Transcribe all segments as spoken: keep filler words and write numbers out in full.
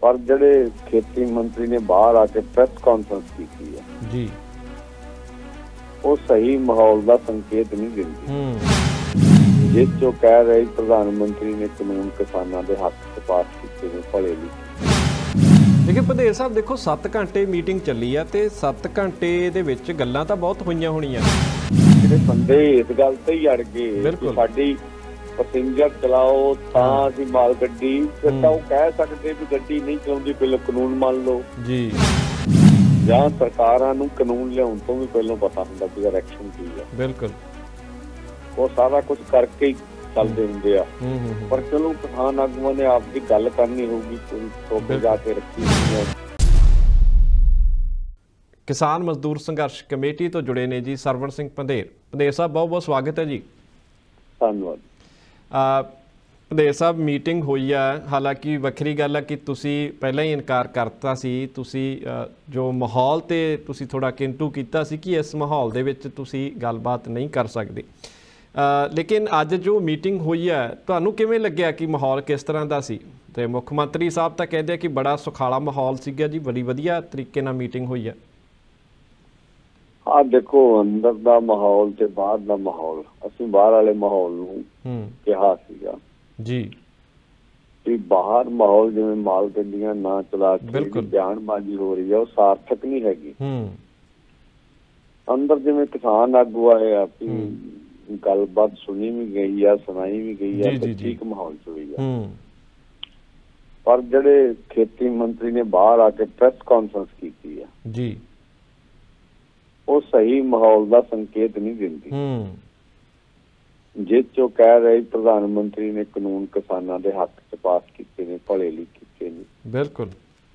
पर ਜਿਹੜੇ खेती मंत्री ने बाहर आके प्रेस कॉन्फ्रेंस की है जी वो सही माहौल का संकेत नहीं दिंदी। जिस जो कह रहे प्रधानमंत्री ने कानून किसानों के हक च पास किए ने भले ਲਈ। लेकिन पंधेर साहब देखो सत्त घंटे मीटिंग चली है तो सत्त घंटे दे विच गल्लां तां बहुत होईयां होणीਆਂ। ਜਿਹੜੇ ਬੰਦੇ ਇਸ ਗੱਲ ਤੇ ਹੀ ਅੜ ਗਏ ਕਿ ਸਾਡੀ पैसेंजर चलाओ ਤਾਂ ਅਸੀਂ माल गड्डी फिर ਤਾਂ ਉਹ ਕਹਿ ਸਕਦੇ ਵੀ ਗੱਡੀ नहीं ਚਲਾਉਂਦੀ ਪਹਿਲਾਂ ਕਾਨੂੰਨ ਮੰਨ ਲਓ जी ਜਾਂ ਸਰਕਾਰਾਂ ਨੂੰ ਕਾਨੂੰਨ ਲਿਆਉਣ ਤੋਂ ਵੀ ਪਹਿਲਾਂ ਪਤਾ ਹੁੰਦਾ ਕਿ ਐਕਸ਼ਨ ਕੀ ਹੈ। ਬਿਲਕੁਲ ਉਹ ਸਾਰਾ ਕੁਝ ਕਰਕੇ ਹੀ ਚੱਲਦੇ ਹੁੰਦੇ ਆ। ਪਰ ਚਲੋ ਕਿਸਾਨ ਆਗੂਆਂ ਨੇ ਆਪ ਦੀ ਗੱਲ ਕਰਨੀ ਹੋਊਗੀ ਕੋਈ ਟੋਪੇ ਜਾ ਕੇ ਰੱਖੀ ਹੋਈ ਹੈ। किसान मजदूर संघर्ष कमेटी तो जुड़े ने जी सरवण सिंह पंधेर। पंधेर साहब बहुत बहुत स्वागत है जी। धन्यवाद। पंधेर साहब मीटिंग हुई है, हालांकि वक्री गल है कि तुसी पहले ही इनकार करता सी, तुसी जो माहौल ते तुसी थोड़ा किंतु कीता सी कि इस माहौल दे विच तुसी गलबात नहीं कर सकते, लेकिन अज जो मीटिंग हुई है तुहानू किवें लग्गिया कि माहौल किस तरह का सी? ते मुख मंत्री साहब तो कहते कि बड़ा सुखाला माहौल सीगा जी, बड़ी वधिया तरीके नाल मीटिंग हुई है। हाँ देखो अंदर का माहौल ते बाहर का माहौल, असीं बाहर वाले माहौल नूं कहा सीगा जी कि बाहर माहौल जिवें माल गड्डियां ना चला के बयानबाजी हो रही है वो सार्थक नहीं हैगी। अंदर जिवें किसान आगू आए अपनी गलबात सुनी भी गई है, सुनाई भी गई है, तो ठीक माहौल च हुई है। पर जिहड़े खेती मंत्री ने बाहर आके प्रेस कॉन्फ्रेंस की है जी वो सही माहौल का संकेत नहीं दिंदी। जिस जो कह रहे प्रधानमंत्री ने कानून किसानों के हक च पास किए ने भले ਲਈ ਕੀਤੇ ਨੇ। बिल्कुल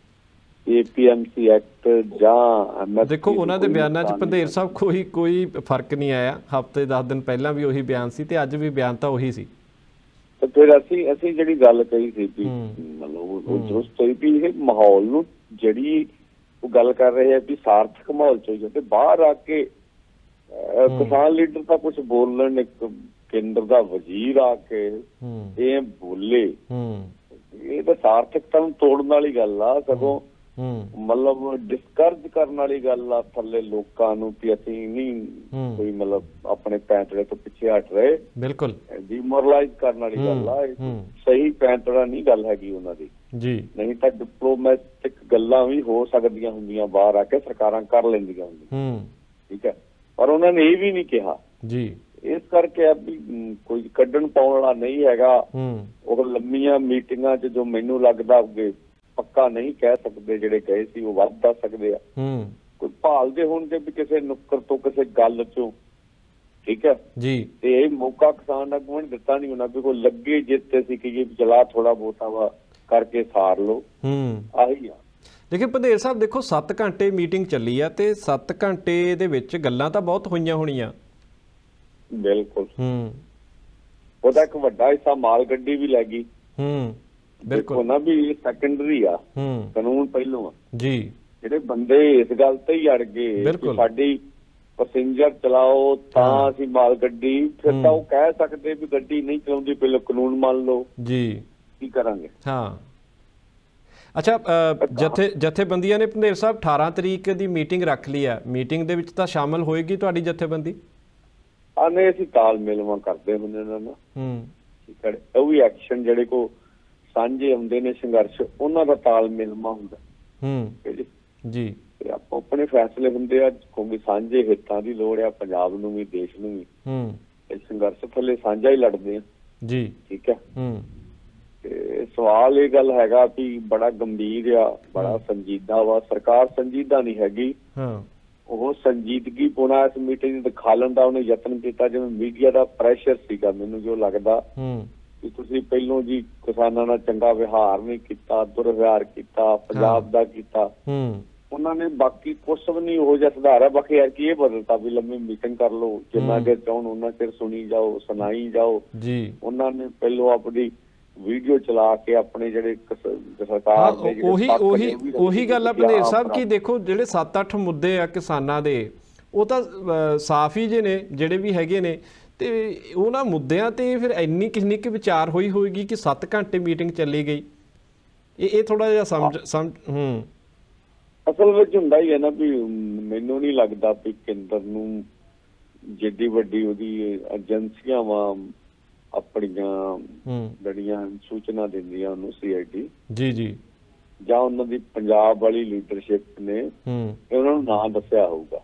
एपीएमसी एक्ट ਜਾਂ देखो उन्होंने ਦੇ ਬਿਆਨਾਂ 'ਚ ਪੰਧੇਰ ਸਾਹਿਬ ਕੋਈ ਕੋਈ ਫਰਕ ਨਹੀਂ ਆਇਆ। ਹਫ਼ਤੇ ਦਸ ਦਿਨ ਪਹਿਲਾਂ ਵੀ ਉਹੀ ਬਿਆਨ ਸੀ ਤੇ ਅੱਜ ਵੀ ਬਿਆਨ ਤਾਂ ਉਹੀ ਸੀ। ਤੇ ਫਿਰ ਅਸੀਂ ਅਸੀਂ ਜਿਹੜੀ ਗੱਲ ਕਹੀ ਸੀ ਵੀ ਮਤਲਬ ਉਹ ਦਰੁਸਤ ਹੋਈ ਵੀ ਇਹ ਮਾਹੌਲ ਨੂੰ ਜਿਹੜੀ ਉਹ ਗੱਲ ਕਰ ਰਹੇ ਆ ਵੀ ਸਾਰਥਕ ਮਾਹੌਲ ਚਾਹੀਦਾ ਤੇ ਬਾਹਰ ਆ ਕੇ ਕਿਸਾਨ ਲੀਡਰ ਤਾਂ ਕੁਝ ਬੋਲਣ, ਇੱਕ ਕੇਂਦਰ ਦਾ ਵਜ਼ੀਰ ਆ ਕੇ ਇਹ ਬੋਲੇ, ਇਹ ਤਾਂ ਸਾਰਥਕਤਾ ਨੂੰ ਤੋੜਨ ਵਾਲੀ ਗੱਲ ਆ, ਸਗੋਂ ਮਤਲਬ ਡਿਸਕਰਜ ਕਰਨ ਵਾਲੀ ਗੱਲ ਆ ਥੱਲੇ ਲੋਕਾਂ ਨੂੰ ਵੀ ਅਸੀਂ ਨਹੀਂ ਕੋਈ ਮਤਲਬ ਆਪਣੇ ਪੈਂਤੜੇ ਤੋਂ ਪਿੱਛੇ ਹਟ ਰਹੇ। ਬਿਲਕੁਲ ਡਿਮੋਰਲਾਈਜ਼ ਕਰਨ ਵਾਲੀ ਗੱਲ ਆ, ਸਹੀ ਪੈਂਤੜਾ ਨਹੀਂ ਗੱਲ ਹੈਗੀ ਉਹਨਾਂ ਦੀ ਜੀ। ਨਹੀਂ ਤਾਂ ਡਿਪਲੋਮੈਟਿਕ ਗੱਲਾਂ ਵੀ ਹੋ ਸਕਦੀਆਂ ਹੁੰਦੀਆਂ, ਬਾਹਰ ਆ ਕੇ ਸਰਕਾਰਾਂ ਕਰ ਲੈਂਦੀਆਂ ਹੁੰਦੀਆਂ, ਠੀਕ ਹੈ, ਪਰ ਉਹਨਾਂ ਨੇ ਇਹ ਵੀ ਨਹੀਂ ਕਿਹਾ ਜੀ। ਇਸ ਕਰਕੇ ਵੀ ਕੋਈ ਕੱਢਣ ਪਾਉਣ ਵਾਲਾ ਨਹੀਂ ਹੈਗਾ। ਉਹ ਲੰਮੀਆਂ ਮੀਟਿੰਗਾਂ 'ਚ ਜੋ ਮੈਨੂੰ ਲੱਗਦਾ ਅੱਗੇ ਪੱਕਾ ਨਹੀਂ ਕਹਿ ਸਕਦੇ, ਜਿਹੜੇ ਗਏ ਸੀ ਉਹ ਵੱਧ ਦੱਸ ਸਕਦੇ ਆ। ਕੋਈ ਭਾਲਦੇ ਹੋਣਗੇ ਵੀ ਕਿਸੇ ਨੁੱਕਰ ਤੋਂ ਕਿਸੇ ਗੱਲ ਚੋਂ, ਠੀਕ ਹੈ ਜੀ। ਤੇ ਇਹ ਮੌਕਾ ਕਿਸਾਨ ਆਗੂਆਂ ਨੇ ਦਿੱਤਾ ਨਹੀਂ ਉਹਨਾਂ ਵੀ ਕੋਈ ਲੱਗੇ ਜਿੱਤੇ ਸੀ ਕਿ ਇਹ ਚਲਾ ਥੋੜਾ ਬਹੁਤਾ ਵਾ ਕਰਕੇ ਸਾਰ ਲਓ, ਆਹੀ ਆ। ਲੇਕਿਨ ਪੰਧੇਰ ਸਾਹਿਬ ਦੇਖੋ ਸੱਤ ਘੰਟੇ ਮੀਟਿੰਗ ਚੱਲੀ ਆ ਤੇ ਸੱਤ ਘੰਟੇ ਦੇ ਵਿੱਚ ਗੱਲਾਂ ਤਾਂ ਬਹੁਤ ਹੋਈਆਂ ਹੋਣੀਆਂ। ਬਿਲਕੁਲ ਉਹਦਾ ਇੱਕ ਵੱਡਾ ਹਿੱਸਾ ਮਾਲ ਗੱਡੀ ਵੀ ਲੈ ਗਈ। ਬਿਲਕੁਲ ਨਾ ਵੀ ਸੈਕੰਡਰੀ ਆ, ਕਾਨੂੰਨ ਪਹਿਲੋਂ ਆ ਜੀ। ਜਿਹੜੇ ਬੰਦੇ ਇਸ ਗੱਲ ਤੇ ਹੀ ਅੜ ਗਏ ਕਿ ਸਾਡੀ ਪੈਸੇਂਜਰ ਚਲਾਓ ਤਾਂ ਅਸੀਂ ਮਾਲ ਗੱਡੀ, ਫਿਰ ਤਾਂ ਉਹ ਕਹਿ ਸਕਦੇ ਵੀ ਗੱਡੀ ਨਹੀਂ ਚਲਾਉਂਦੀ ਪਹਿਲਾਂ ਕਾਨੂੰਨ ਮੰਨ ਲਓ ਜੀ, ਕੀ ਕਰਾਂਗੇ। ਹਾਂ ਅੱਛਾ, ਜਥੇ ਜਥੇਬੰਦੀਆਂ ਨੇ ਪੰਧੇਰ ਸਾਹਿਬ ਅਠਾਰਾਂ ਤਰੀਕ ਦੀ ਮੀਟਿੰਗ ਰੱਖ ਲਈ ਹੈ, ਮੀਟਿੰਗ ਦੇ ਵਿੱਚ ਤਾਂ ਸ਼ਾਮਲ ਹੋਏਗੀ ਤੁਹਾਡੀ ਜਥੇਬੰਦੀ? ਆ ਨਹੀਂ, ਅਸੀਂ ਤਾਲਮੇਲਵਾਂ ਕਰਦੇ ਹੁੰਦੇ ਇਹਨਾਂ ਨਾਲ, ਠੀਕ ਹੈ। ਉਹ ਵੀ ਐਕਸ਼ਨ ਜਿਹੜੇ ਕੋ ਸਾਂਝੇ ਆਉਂਦੇ ਨੇ ਸੰਘਰਸ਼, ਉਹਨਾਂ ਦਾ ਤਾਲਮੇਲਵਾਂ ਹੁੰਦਾ ਜੀ। ਤੇ ਆਪੋ ਆਪਣੇ ਫੈਸਲੇ ਹੁੰਦੇ ਆ ਕਿਉਂਕਿ ਸਾਂਝੇ ਹਿੱਤਾਂ ਦੀ ਲੋੜ ਆ ਪੰਜਾਬ ਨੂੰ ਵੀ ਦੇਸ਼ ਨੂੰ ਵੀ। ਇਸ ਸੰਘਰਸ਼ ਥੱਲੇ ਸਾਂਝਾ ਹੀ ਲੜਦੇ ਆ ਜੀ, ਠੀਕ ਹੈ। ਤੇ ਸਵਾਲ ਇਹ ਗੱਲ ਹੈਗਾ ਵੀ ਬੜਾ ਗੰਭੀਰ ਆ, ਬੜਾ ਸੰਜੀਦਾ ਵਾ। ਸਰਕਾਰ ਸੰਜੀਦਾ ਨਹੀਂ ਹੈਗੀ, ਉਹ ਸੰਜੀਦਗੀ ਪੁਣਾ ਇਸ ਮੀਟਿੰਗ ਦਿਖਾਉਣ ਦਾ ਉਹਨੇ ਯਤਨ ਕੀਤਾ, ਜਿਵੇਂ ਮੀਡੀਆ ਦਾ ਪ੍ਰੈਸ਼ਰ ਸੀਗਾ। ਮੈਨੂੰ ਜੋ ਲੱਗਦਾ ਕਿ ਤੁਸੀਂ ਪਹਿਲੋਂ ਜੀ ਕਿਸਾਨਾਂ ਨਾਲ ਚੰਗਾ ਵਿਹਾਰ ਨਹੀਂ ਕੀਤਾ, ਦੁਰਵਿਹਾਰ ਕੀਤਾ, ਪੰਜਾਬ ਦਾ ਕੀਤਾ। ਉਹਨਾਂ ਨੇ ਬਾਕੀ ਕੁਛ ਵੀ ਨਹੀਂ ਉਹ ਜਿਹਾ ਸੁਧਾਰਿਆ, ਬਾਕੀ ਯਾਰ ਕੀ ਇਹ ਬਦਲਤਾ ਵੀ ਲੰਮੀ ਮੀਟਿੰਗ ਕਰ ਲਓ, ਜਿੰਨਾ ਚਿਰ ਚਾਹਣ ਉਹਨਾਂ ਚਿਰ ਸੁਣੀ ਜਾਓ, ਸੁਣਾਈ ਜਾਓ ਜੀ। ਉਹਨਾਂ ਨੇ ਪਹਿਲੋਂ ਆਪਣੀ ਵੀਡੀਓ ਚਲਾ ਕੇ ਆਪਣੇ ਜਿਹੜੇ ਸਰਕਾਰ ਦੇ ਉਹੀ ਉਹੀ ਉਹੀ ਗੱਲ ਆ ਪੰਧੇਰ ਸਾਹਿਬ ਕਿ ਦੇਖੋ ਜਿਹੜੇ ਸੱਤ ਅੱਠ ਮੁੱਦੇ ਆ ਕਿਸਾਨਾਂ ਦੇ ਉਹ ਤਾਂ ਸਾਫ਼ ਹੀ ਜੇ ਨੇ ਜਿਹੜੇ ਵੀ ਹੈਗੇ ਨੇ, ਤੇ ਉਹਨਾਂ ਮੁੱਦਿਆਂ ਤੇ ਫਿਰ ਇੰਨੀ ਕਿੰਨੀ ਕੁ ਵਿਚਾਰ ਹੋਈ ਹੋਏਗੀ ਕਿ ਸੱਤ ਘੰਟੇ ਮੀਟਿੰਗ ਚੱਲੀ ਗਈ? ਇਹ ਇਹ ਥੋੜਾ ਜਿਹਾ ਸਮਝ ਸਮਝ ਹੂੰ ਅਸਲ ਵਿੱਚ ਹੁੰਦਾ ਹੀ ਹੈ ਨਾ ਵੀ ਮੈਨੂੰ ਨਹੀਂ ਲੱਗਦਾ ਵੀ ਕੇਂਦਰ ਨੂੰ ਜਿੱਡੀ ਵੱਡੀ ਉਹਦੀ ਏਜੰਸੀਆਂ ਵਾ ਆਪਣੀਆਂ ਜਿਹੜੀਆਂ ਸੂਚਨਾ ਦਿੰਦੀਆਂ ਉਹਨੂੰ ਸੀ ਆਈ ਡੀ ਜੀ ਜੀ ਜਾਂ ਉਹਨਾਂ ਦੀ ਪੰਜਾਬ ਵਾਲੀ ਲੀਡਰਸ਼ਿਪ ਨੇ ਉਹਨਾਂ ਨੂੰ ਨਾਂ ਦੱਸਿਆ ਹੋਊਗਾ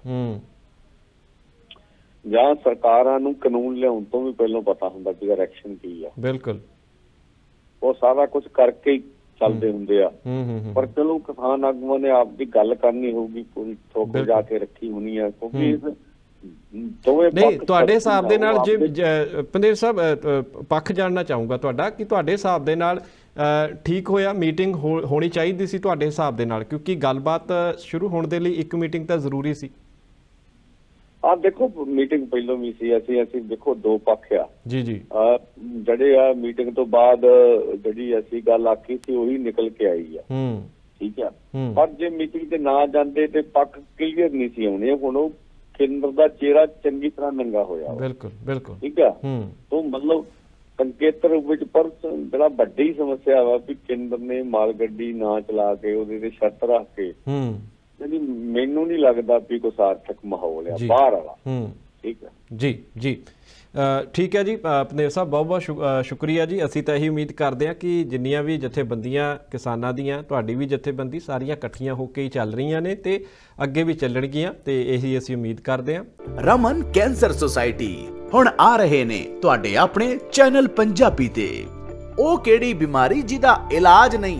ਜਾਂ ਸਰਕਾਰਾਂ ਨੂੰ ਕਾਨੂੰਨ ਲਿਆਉਣ ਤੋਂ ਵੀ ਪਹਿਲਾਂ ਪਤਾ ਹੁੰਦਾ ਕਿ ਐਕਸ਼ਨ ਕੀ ਆ। ਬਿਲਕੁਲ ਉਹ ਸਾਰਾ ਕੁਝ ਕਰਕੇ ਹੀ ਚੱਲਦੇ ਹੁੰਦੇ ਆ। ਪਰ ਚਲੋ ਕਿਸਾਨ ਆਗੂਆਂ ਨੇ ਆਪਦੀ ਗੱਲ ਕਰਨੀ ਹੋਊਗੀ, ਪੂਰੀ ਠੋਕ ਜਾ ਕੇ ਰੱਖੀ ਹੋਣੀ ਆ, ਕਿਉਂਕਿ ਨਹੀਂ ਤੁਹਾਡੇ ਹਿਸਾਬ ਦੇ ਨਾਲ ਜੇ ਪੰਦੇਰ ਸਾਹਿਬ ਪੱਖ ਜਾਣਨਾ ਚਾਹੂੰਗਾ ਤੁਹਾਡਾ ਕਿ ਤੁਹਾਡੇ ਹਿਸਾਬ ਦੇ ਨਾਲ ਠੀਕ ਹੋਇਆ ਮੀਟਿੰਗ ਹੋਣੀ ਚਾਹੀਦੀ ਸੀ ਤੁਹਾਡੇ ਹਿਸਾਬ ਦੇ ਨਾਲ, ਕਿਉਂਕਿ ਗੱਲਬਾਤ ਸ਼ੁਰੂ ਹੋਣ ਦੇ ਲਈ ਇੱਕ ਮੀਟਿੰਗ ਤਾਂ ਜ਼ਰੂਰੀ ਸੀ। ਆ ਦੇਖੋ ਮੀਟਿੰਗ ਪਹਿਲਾਂ ਵੀ ਸੀ, ਅਸੀਂ ਅਸੀਂ ਦੇਖੋ ਦੋ ਪੱਖ ਆ ਜੀ ਜੀ ਜਿਹੜੇ ਆ ਮੀਟਿੰਗ ਤੋਂ ਬਾਅਦ ਜਿਹੜੀ ਅਸੀਂ ਗੱਲ ਆਖੀ ਸੀ ਉਹੀ ਨਿਕਲ ਕੇ ਆਈ ਆ। ਠੀਕ ਆ, ਪਰ ਜੇ ਮੀਟਿੰਗ ਤੇ ਨਾ ਜਾਂਦੇ ਤੇ ਪੱਖ ਕਲੀਅਰ ਨਹੀਂ ਸੀ ਆਉਣੇ। ਹੁਣ ਉਹ ਕੇਂਦਰ ਦਾ ਚਿਹਰਾ ਚੰਗੀ ਤਰ੍ਹਾਂ ਨੰਗਾ ਹੋਇਆ। ਬਿਲਕੁਲ ਬਿਲਕੁਲ ਠੀਕ ਆ, ਤੋਂ ਮਤਲਬ ਸੰਕੇਤ ਰੂਪ ਵਿੱਚ ਪਰ ਜਿਹੜਾ ਵੱਡੀ ਸਮੱਸਿਆ ਵਾ ਵੀ ਕੇਂਦਰ ਨੇ ਮਾਲ ਗੱਡੀ ਨਾ ਚਲਾ ਕੇ ਉਹਦੇ ਤੇ ਸ਼ਰਤ ਰੱਖ ਕੇ ਮੈਨੂੰ ਨਹੀਂ ਲੱਗਦਾ ਵੀ ਕੋਈ ਸਾਰਥਕ ਮਾਹੌਲ ਆ ਬਾਹਰ ਵਾਲਾ। ਠੀਕ ਹੈ ਜੀ ਜੀ ਠੀਕ ਹੈ ਜੀ ਪੰਦੇਰ ਸਾਹਿਬ, ਬਹੁਤ ਬਹੁਤ ਸ਼ੁਕਰੀਆ ਜੀ। ਅਸੀਂ ਤਾਂ ਇਹੀ ਉਮੀਦ ਕਰਦੇ ਹਾਂ ਕਿ ਜਿੰਨੀਆਂ ਵੀ ਜਥੇਬੰਦੀਆਂ ਕਿਸਾਨਾਂ ਦੀਆਂ, ਤੁਹਾਡੀ ਵੀ ਜਥੇਬੰਦੀ, ਸਾਰੀਆਂ ਇਕੱਠੀਆਂ ਹੋ ਕੇ ਹੀ ਚੱਲ ਰਹੀਆਂ ਨੇ ਤੇ ਅੱਗੇ ਵੀ ਚੱਲਣਗੀਆਂ ਤੇ ਇਹੀ ਅਸੀਂ ਉਮੀਦ ਕਰਦੇ ਹਾਂ। ਰਮਨ ਕੈਂਸਰ ਸੁਸਾਇਟੀ ਹੁਣ ਆ ਰਹੇ ਨੇ ਤੁਹਾਡੇ ਆਪਣੇ ਚੈਨਲ ਪੰਜਾਬੀ ਤੇ। ਉਹ ਕਿਹੜੀ ਬਿਮਾਰੀ ਜਿਹਦਾ ਇਲਾਜ ਨਹੀਂ।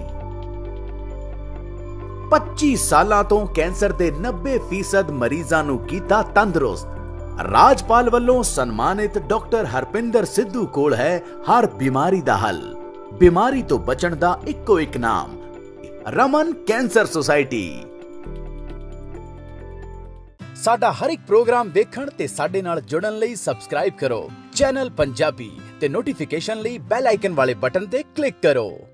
ਪੱਚੀ ਸਾਲਾਂ ਤੋਂ ਕੈਂਸਰ ਦੇ ਨੱਬੇ ਫੀਸਦ ਮਰੀਜ਼ਾਂ ਨੂੰ ਕੀਤਾ ਤੰਦਰੁਸਤ। ਰਾਜਪਾਲ ਵੱਲੋਂ ਸਨਮਾਨਿਤ ਡਾਕਟਰ ਹਰਪਿੰਦਰ ਸਿੱਧੂ ਕੋਲ ਹੈ ਹਰ ਬਿਮਾਰੀ ਦਾ ਹੱਲ। ਬਿਮਾਰੀ ਤੋਂ ਬਚਣ ਦਾ ਇੱਕੋ ਇੱਕ ਨਾਮ, ਰਮਨ ਕੈਂਸਰ ਸੁਸਾਇਟੀ। ਸਾਡਾ ਹਰ ਇੱਕ ਪ੍ਰੋਗਰਾਮ ਦੇਖਣ ਤੇ ਸਾਡੇ ਨਾਲ ਜੁੜਨ ਲਈ ਸਬਸਕ੍ਰਾਈਬ ਕਰੋ ਚੈਨਲ ਪੰਜਾਬੀ ਤੇ ਨੋਟੀਫਿਕੇਸ਼ਨ ਲਈ ਬੈਲ ਆਈਕਨ ਵਾਲੇ ਬਟਨ ਤੇ ਕਲਿੱਕ ਕਰੋ।